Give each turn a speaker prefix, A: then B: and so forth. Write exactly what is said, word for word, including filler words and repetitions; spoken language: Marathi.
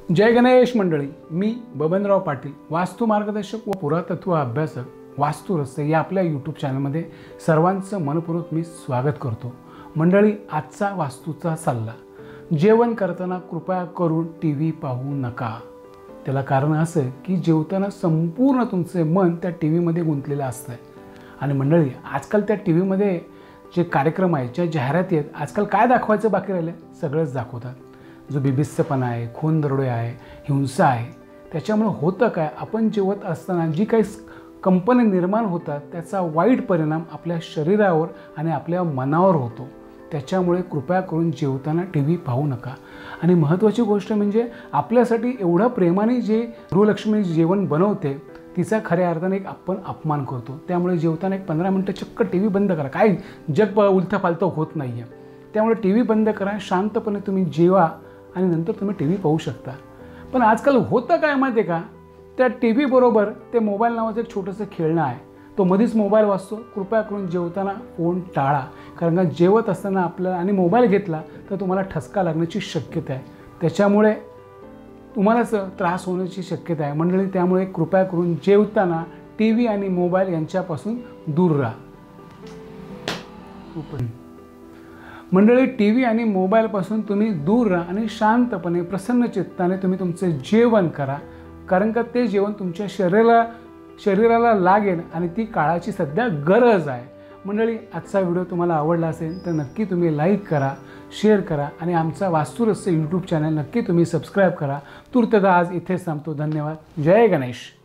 A: जय गणेश मंडळी, मी बबनराव पाटील, वास्तु मार्गदर्शक व पुरातत्व अभ्यासक, वास्तु रहस्य या आपल्या यूट्यूब चॅनलमध्ये सर्वांचं मनपूर्वक मी स्वागत करतो। मंडळी, आजचा वास्तूचा सल्ला, जेवण करताना कृपया करून टी व्ही पाहू नका। त्याला कारण असं की जेवताना संपूर्ण तुमचे मन त्या टी व्हीमध्ये गुंतलेलं असतं आणि मंडळी, आजकाल त्या टी व्हीमध्ये जे कार्यक्रम आहेत, ज्या जाहिराती आहेत, आजकाल काय दाखवायचं बाकी राहिलं, सगळंच दाखवतात। जो बिबिस्तपणा आहे, खून दरोडे आहे, हिंसा आहे, त्याच्यामुळे होतं काय, आपण जेवत असताना जी काही कंपनी निर्माण होतात त्याचा वाईट परिणाम आपल्या शरीरावर आणि आपल्या मनावर होतो। त्याच्यामुळे कृपया करून जेवताना टी व्ही पाहू नका। आणि महत्त्वाची गोष्ट म्हणजे आपल्यासाठी एवढं प्रेमाने जे गृहलक्ष्मी जेवण बनवते तिचा खऱ्या अर्थाने एक आपण अपमान करतो। त्यामुळे जेवताना एक पंधरा मिनटं चक्क टी व्ही बंद करा, काही जग उलथंपालथं होत नाही आहे। त्यामुळे टी व्ही बंद करा, शांतपणे तुम्ही जेवा आणि नंतर तुम्ही टी व्ही पाहू शकता। पण आजकाल होतं काय माहिती आहे का, त्या टी व्ही बरोबर ते मोबाईल नावाचं एक छोटंसं खेळणं आहे, तो मध्येच मोबाईल वाजतो। कृपया करून जेवताना फोन टाळा, कारण का जेवत असताना आपल्याला आणि मोबाईल घेतला तर तुम्हाला ठसका लागण्याची शक्यता आहे, त्याच्यामुळे तुम्हालाच त्रास होण्याची शक्यता आहे मंडळी। त्यामुळे कृपया करून जेवताना टी व्ही आणि मोबाईल यांच्यापासून दूर राहा मंडळी। टी व्ही आणि मोबाईलपासून तुम्ही दूर राहा आणि शांतपणे प्रसन्न चित्ताने तुम्ही तुमचे जेवण करा, कारण का ते जेवण तुमच्या शरीराला शरीराला लागेल आणि ती काळाची सध्या गरज आहे मंडळी। आजचा व्हिडिओ तुम्हाला आवडला असेल तर नक्की तुम्ही लाईक करा, शेअर करा आणि आमचा वास्तु रहस्य यूट्यूब चॅनल नक्की तुम्ही सबस्क्राईब करा। तूर्तता आज इथेच थांबतो। धन्यवाद। जय गणेश।